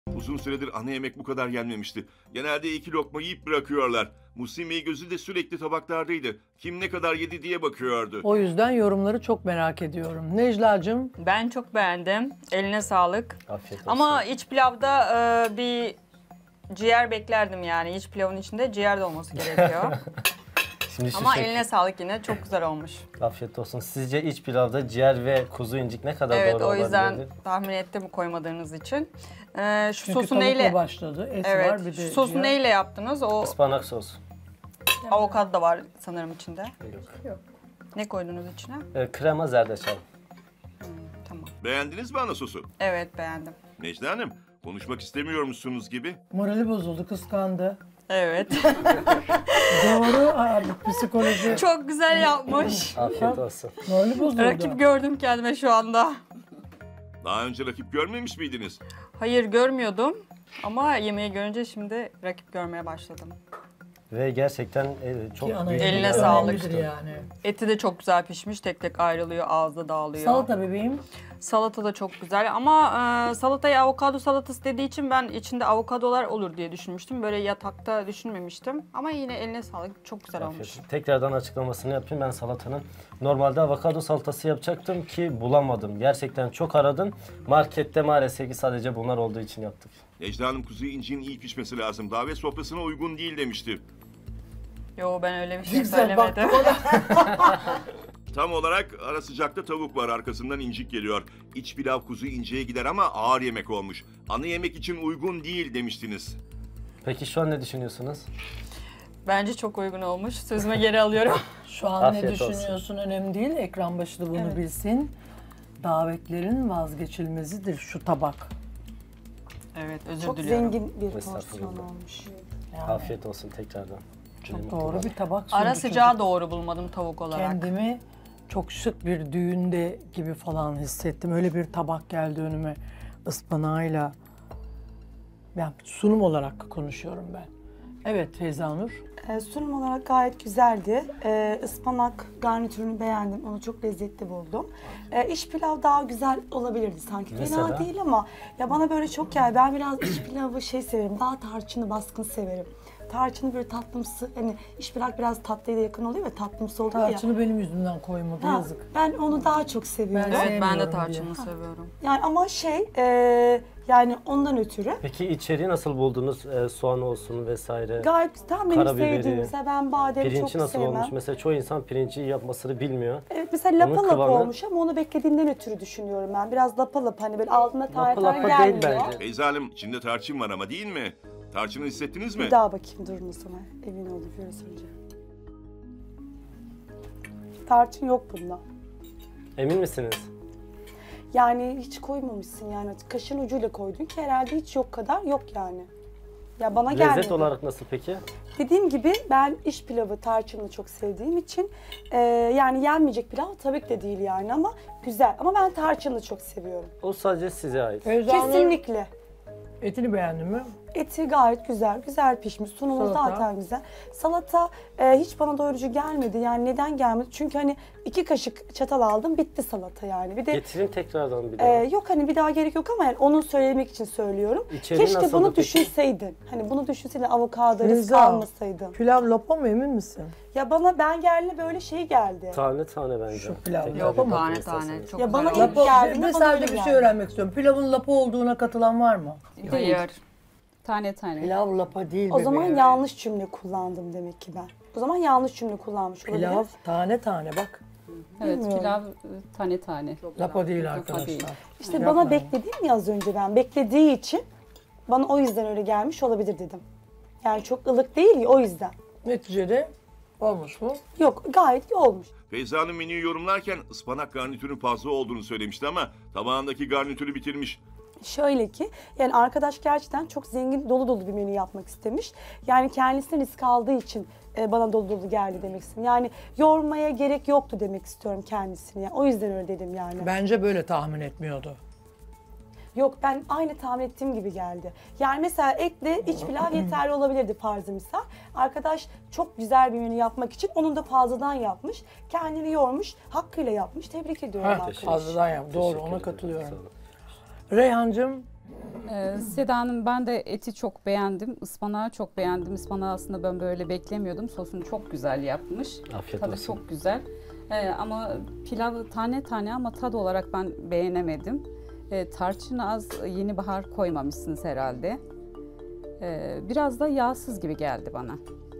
Uzun süredir ana yemek bu kadar gelmemişti. Genelde 2 lokma yiyip bırakıyorlar. Muhsin Bey gözü de sürekli tabaklardaydı. Kim ne kadar yedi diye bakıyordu. O yüzden yorumları çok merak ediyorum. Necla'cığım. Ben çok beğendim. Eline sağlık. Afiyet olsun. Ama iç pilavda bir ciğer beklerdim yani. İç pilavın içinde ciğer de olması gerekiyor. Şimdi şu Ama şek- eline sağlık yine. Çok güzel olmuş. Afiyet olsun. Sizce iç pilavda ciğer ve kuzu incik ne kadar Evet, doğru o yüzden olabilir? tahmin ettim koymadığınız için. Şu Çünkü sosu tavukla neyle? başladı. Et Evet. var bir de Şu sosu ciğer. neyle yaptınız? O Ispanak sos. avokado da var sanırım içinde. Yok. Ne koydunuz içine? Krema zerdeçal. Tamam. Beğendiniz mi ana sosu? Evet, beğendim. Necla Hanım, konuşmak istemiyormuşsunuz gibi. Morali bozuldu, kıskandı. Evet. Doğru abi, psikoloji. Çok güzel yapmış. Afiyet olsun. Morali bozuldu. Rakip gördüm kendime şu anda. Daha önce rakip görmemiş miydiniz? Hayır, görmüyordum. Ama yemeği görünce şimdi rakip görmeye başladım. Ve gerçekten çok Ki ana büyük Eline yemek bir sağlık. önemlidir yani. Eti de çok güzel pişmiş. Tek tek ayrılıyor, ağızda dağılıyor. Salata bebeğim. Salata da çok güzel ama salatayı avokado salatası dediği için ben içinde avokadolar olur diye düşünmüştüm. Böyle yatakta düşünmemiştim. Ama yine eline sağlık. Çok güzel Afiyet olmuş. olsun. Tekrardan açıklamasını yapayım ben salatanın. Normalde avokado salatası yapacaktım ki bulamadım. Gerçekten çok aradım. Markette maalesef ki sadece bunlar olduğu için yaptık. Necla Hanım kuzu inciğin iyi pişmesi lazım. Davet sofrasına uygun değil demişti. Yo, ben öyle bir şey Güzel baktı söylemedim. Tam olarak ara sıcakta tavuk var, arkasından incik geliyor. İç pilav kuzu inciğe gider ama ağır yemek olmuş. Ana yemek için uygun değil demiştiniz. Peki şu an ne düşünüyorsunuz? Bence çok uygun olmuş. Sözüme geri alıyorum. Şu an Afiyet ne olsun. düşünüyorsun önemli değil. Ekran başı da bunu Evet. bilsin. Davetlerin vazgeçilmezidir şu tabak. Evet, özür Çok diliyorum. zengin bir Estağfurullah. porsiyon olmuş. Yani Afiyet olsun tekrardan. çok doğru bir tabak. Ara sundu sıcağı çocuk. doğru bulmadım tavuk olarak. Kendimi çok şık bir düğünde gibi falan hissettim. Öyle bir tabak geldi önüme ıspanağıyla. Ben sunum olarak konuşuyorum ben. Evet Feyza Nur. Sunum olarak gayet güzeldi. Ispanak garnitürünü beğendim. Onu çok lezzetli buldum. İç pilav daha güzel olabilirdi sanki. Mesela? Fena değil ama ya bana böyle çok geldi. Ben biraz iç pilavı severim. Daha tarçını baskın severim. Tarçını böyle tatlımsı, hani iç pilav biraz tatlıya da yakın oluyor ve tatlımsı oluyor ya. Tarçını benim yüzümden koymadı Ha, yazık. ben onu daha çok seviyorum. Ben Evet, ben de sevmiyorum tarçını diye. seviyorum. Yani ama yani ondan ötürü Peki içeriği nasıl buldunuz? Soğan olsun vesaire. gayet tam benim Karabiberi, sevdiğim. Mesela ben bademi Pirinci çok nasıl sevmem. olmuş? Mesela çoğu insan pirinci yapmasını bilmiyor. Evet, mesela Onun lapa lapa kıvamı- olmuş ama onu beklediğinden ötürü düşünüyorum ben. Biraz lapa lapa, hani böyle altında Lapa tane lapa gelmiyor. değil bence. Feyza Hanım, içinde tarçın var ama değil mi? Tarçını hissettiniz mi? Bir daha bakayım, durun o zaman. Emin oldum biraz önce. Tarçın yok bunda. Emin misiniz? Yani hiç koymamışsın yani. Kaşın ucuyla koydun ki herhalde hiç yok kadar yok yani. Ya bana gelmedi. Lezzet olarak nasıl peki? Dediğim gibi ben iş pilavı tarçınlı çok sevdiğim için yani yenmeyecek pilav tabii ki de değil yani ama güzel. Ama ben tarçınlı çok seviyorum. O sadece size ait. Feyza Nur, Kesinlikle. etini beğendin mi? Eti gayet güzel, güzel pişmiş. Sunumu Salata. zaten güzel. Salata hiç bana doyurucu gelmedi. Yani neden gelmedi? Çünkü hani 2 kaşık çatal aldım, bitti salata yani. Bir de Getirin tekrardan bir daha. yok hani bir daha gerek yok ama yani onu söylemek için söylüyorum. İçeriği Keşke nasıldı bunu peki? düşünseydin. Hani bunu düşünseydin, avokado risk Feyza, almasaydın. pilav lapa mı emin misin? Ya bana ben geldiğinde böyle şey geldi. Tane tane bence. Şu pilav Tekrar Yok, bir bakın tane isterseniz. tane. Çok Ya güzel bana olmuş. ilk geldiğinde Ve bana sadece öyle bir geldi. şey öğrenmek istiyorum. Pilavın lapa olduğuna katılan var mı? Hayır. Tane tane. Pilav lapa değil O zaman bebeğim. yanlış cümle kullandım demek ki ben. O zaman yanlış cümle kullanmış olabilirim. Pilav tane tane bak. Evet, Bilmiyorum. pilav tane tane. Lapa değil Lapa arkadaşlar. değil. İşte Yapmayın. bana beklediğim ya az önce ben. Beklediği için bana o yüzden öyle gelmiş olabilir dedim. Yani çok ılık değil ya o yüzden. Neticede olmuş mu? Yok, gayet iyi olmuş. Feyza Hanım menüyü yorumlarken ıspanak garnitürün fazla olduğunu söylemişti ama tabağındaki garnitürü bitirmiş. Şöyle ki yani arkadaş gerçekten çok zengin dolu dolu bir menü yapmak istemiş. Yani kendisine risk aldığı için bana dolu dolu geldi demek istedim. Yani yormaya gerek yoktu demek istiyorum kendisini. Yani o yüzden öyle dedim yani. Bence böyle tahmin etmiyordu. Yok, ben aynı tahmin ettiğim gibi geldi. Yani mesela etle iç pilav yeterli olabilirdi farzı misal. Arkadaş çok güzel bir menü yapmak için onun da fazladan yapmış. Kendini yormuş, hakkıyla yapmış. Tebrik ediyorum Ha, arkadaş. fazladan yap. Doğru, Teşekkür ona ederim. katılıyorum. Sağ olun. Reyhancığım Seda Hanım, ben de eti çok beğendim. Ispanağı çok beğendim. Ispanağı aslında ben böyle beklemiyordum. Sosunu çok güzel yapmış. Afiyet Tadı olsun. çok güzel. Ama pilavı tane tane ama tad olarak ben beğenemedim. Tarçını az, yeni bahar koymamışsınız herhalde. Biraz da yağsız gibi geldi bana.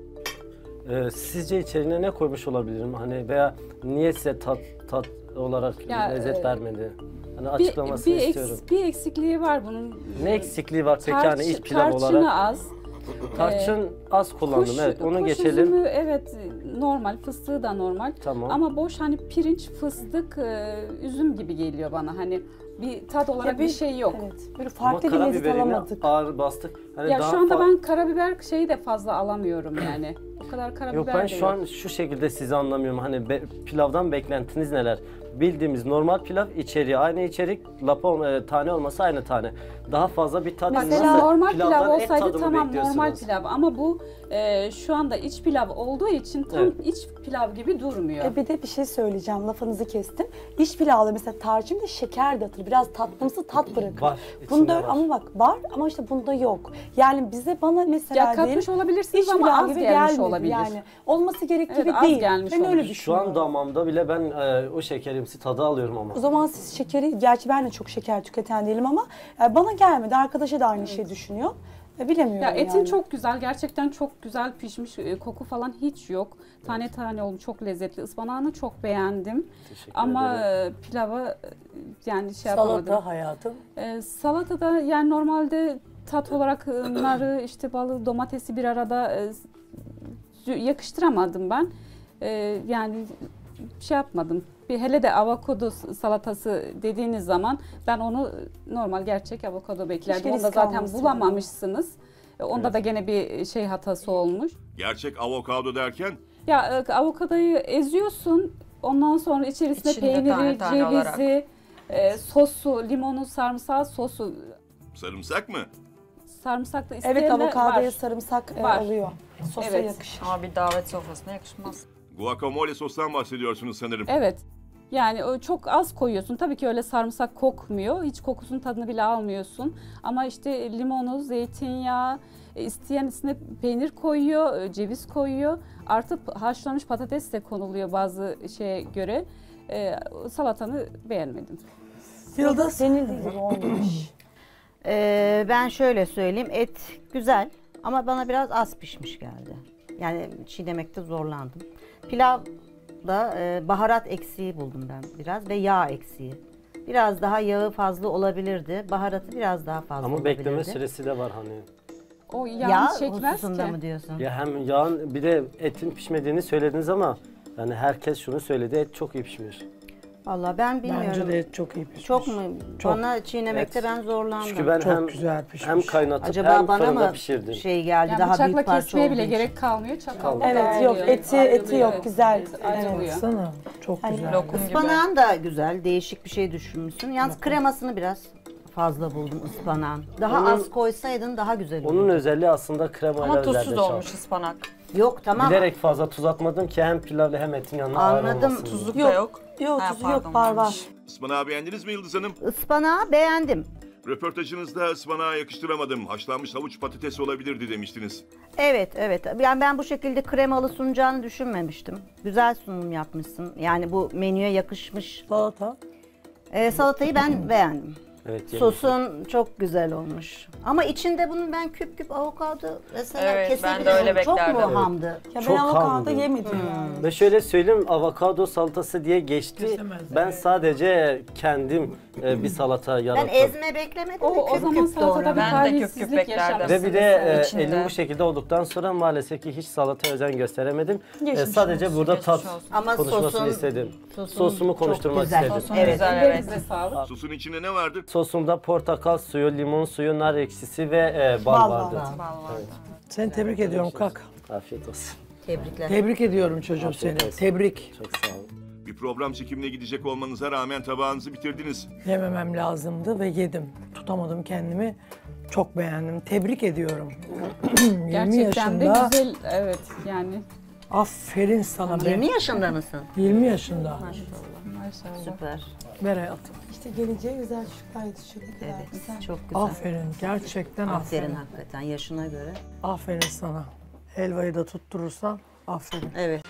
Sizce içeriğine ne koymuş olabilirim? Hani veya niye size tat olarak Ya, lezzet vermedi? Hani açıklamasını istiyorum. Bir eksikliği var bunun. Ne eksikliği var peki hani iç pilav Tarçını olarak? az. Tarçın az kullandım, evet, onu kuş geçelim. üzümü, evet, normal, fıstığı da normal. Tamam. Ama boş, hani pirinç, fıstık, üzüm gibi geliyor bana. Hani bir tat olarak bir şey yok. Evet. Böyle Ama farklı bir lezzet karabiberini alamadık. ağır bastık. Hani Ya daha şu anda ben karabiber şeyi de fazla alamıyorum yani. O kadar karabiber Yok, ben de şu an şu şekilde sizi anlamıyorum. Hani pilavdan beklentiniz neler? Bildiğimiz normal pilav içeriği aynı içerik, tane olması aynı tane. Daha fazla bir tat. Mesela nasıl normal pilavdan pilav et olsaydı tadımı tamam, bekliyorsunuz? normal pilav, ama bu şu anda iç pilav olduğu için tam Evet. iç pilav gibi durmuyor. Bir de bir şey söyleyeceğim, lafınızı kestim. İç pilavda mesela tarçın ve şeker de atılır. Biraz tatlımsı tat bırakır. Var, Bunda içinde var. ama bak var ama işte bunda yok. Yani bana mesela Ya katmış diyelim, olabilirsiniz iç ama pilav az gibi gelmiş gelmedi olabilir. Yani olması gerek Evet, gibi az değil. gelmiş Ben öyle olabilir. Şu düşünüyorum. an damağımda bile ben o şekerimsi tadı alıyorum ama. O zaman siz şekeri, gerçi ben de çok şeker tüketen değilim ama bana gelmedi. Arkadaşa da aynı şeyi düşünüyor. Bilemiyorum Ya etin yani. çok güzel, gerçekten çok güzel pişmiş, koku falan hiç yok. Tane tane olmuş, çok lezzetli. Ispanağını çok beğendim. Teşekkür Ama ederim. pilava yani şey yapamadım. Salata hayatım. Salatada yani normalde tat olarak narı, işte balı, domatesi bir arada yakıştıramadım ben. Yani şey yapmadım. Hele de avokado salatası dediğiniz zaman ben onu normal gerçek avokado beklerdim. Keşke Onu da risk zaten almasaydım. bulamamışsınız. Onda da gene bir şey hatası olmuş. Gerçek avokado derken Ya avokadoyu eziyorsun. Ondan sonra içerisine İçinde peyniri, tane tane olarak. cevizi, sosu, limonu, sarımsağı, sosu, sarımsak mı? sarımsaklı isteyenler Evet, avokadoya var. sarımsak Var. oluyor. Sosa Evet. yakışır. Ama bir davet sofrasına yakışmaz. Guacamole sostan bahsediyorsunuz sanırım. Evet. Yani o çok az koyuyorsun. Tabii ki öyle sarımsak kokmuyor. Hiç kokusunun tadını bile almıyorsun. Ama işte limonu, zeytinyağı, isteyen içine peynir koyuyor, ceviz koyuyor. Artık haşlanmış patates de konuluyor bazı şeye göre. Salatanı beğenmedim. Yıldız. Denildiği gibi olmamış. Ben şöyle söyleyeyim, et güzel ama bana biraz az pişmiş geldi. Yani çiğnemekte zorlandım. Pilavda baharat eksiği buldum ben biraz ve yağ eksiği. Biraz daha yağı fazla olabilirdi, baharatı biraz daha fazla Ama olabilirdi. bekleme süresi de var hani. O Yağ yağ çekmez hususunda ki. mı diyorsun? Ya hem yağın bir de etin pişmediğini söylediniz ama yani herkes şunu söyledi, et çok iyi pişmiş. Vallahi ben bilmiyorum. Bence de et çok iyi pişmiş. Çok mu? Çok. Bana çiğnemekte Evet. ben zorlandım. Çünkü ben Çok hem güzel pişmiş. hem kaynatıp Acaba hem bana fırında mı pişirdim. şey geldi, Yani daha bıçakla büyük parça kesmeye olduğu bile için? gerek kalmıyor. Çakalla Evet, yok, ayrılıyor. eti yok, Evet, güzel. ayrılıyor. Baksana. Çok Ay, güzel. Lokum gibi. Ispanağın da güzel, değişik bir şey düşünmüşsün. Yalnız kremasını biraz fazla buldum ıspanağın. Daha Onun- az koysaydın daha güzel olurdu. Onun özelliği aslında kremayla Ama tuzsuz zerdeçal. olmuş ıspanak. Yok tamam. Bilerek fazla tuz atmadım ki hem pilavla hem etin yanına ağır Anladım. olmasın diye. Tuzluk Yok. da yok. Yok, Ha, tuzu pardon, yok, var var. varmış. Ispanağı beğendiniz mi Yıldız Hanım? Ispanağı beğendim. Röportajınızda ıspanağı yakıştıramadım. Haşlanmış havuç patates olabilirdi demiştiniz. Evet, evet. Yani ben bu şekilde kremalı sunacağını düşünmemiştim. Güzel sunum yapmışsın. Yani bu menüye yakışmış. Salata. Salatayı ben beğendim. Evet, yemiş. Sosun çok güzel olmuş. Ama içinde bunun ben küp küp avokado mesela Evet, ben de kesebilirim. öyle Çok beklerdim. mu hamdı? Ya ben Çok avokado hamdı. yemedim yani. Ve şöyle söyleyeyim, avokado salatası diye geçti. Kesemezler. Ben sadece kendim bir salata Ben yarattım. ezme beklemedim. O küp zaman küp salatada bir doğradım. Ben de küp küp talihsizlik beklerdim. yaşamışsınız. Ve bir de İçinde. elim bu şekilde olduktan sonra maalesef ki hiç salata özen gösteremedim. Geçmiş Sadece olsun, burada geçmiş tat olsun. Ama konuşmasını sosun- istedim. sosun Sosumu çok konuşturmak güzel. istedim. Sosun Evet. güzel, evet. Ellerinize sağlık. Sosun içinde ne vardı? Sosumda portakal suyu, limon suyu, nar ekşisi ve bal Bal vardı. var. Bal vardı. Seni tebrik ediyorum kalk. Afiyet olsun. Tebrikler. Tebrik ediyorum çocuğum Afiyet seni. olsun. Tebrik. Çok sağ olun. Bir program çekimine gidecek olmanıza rağmen tabağınızı bitirdiniz. Yememem lazımdı ve yedim. Tutamadım kendimi. Çok beğendim. Tebrik ediyorum. 20 Gerçekten de yaşında. güzel, evet yani. Aferin sana be. 20 yaşında mısın? 20 yaşında. Maşallah. sen de. Süper. Ver hayatım. İşte geleceğe güzel çocuklar yetişiyor. Ne kadar Evet, güzel. çok güzel. Aferin. Gerçekten Aferin aferin. hakikaten yaşına göre. Aferin sana. Helvayı da tutturursan aferin. Evet.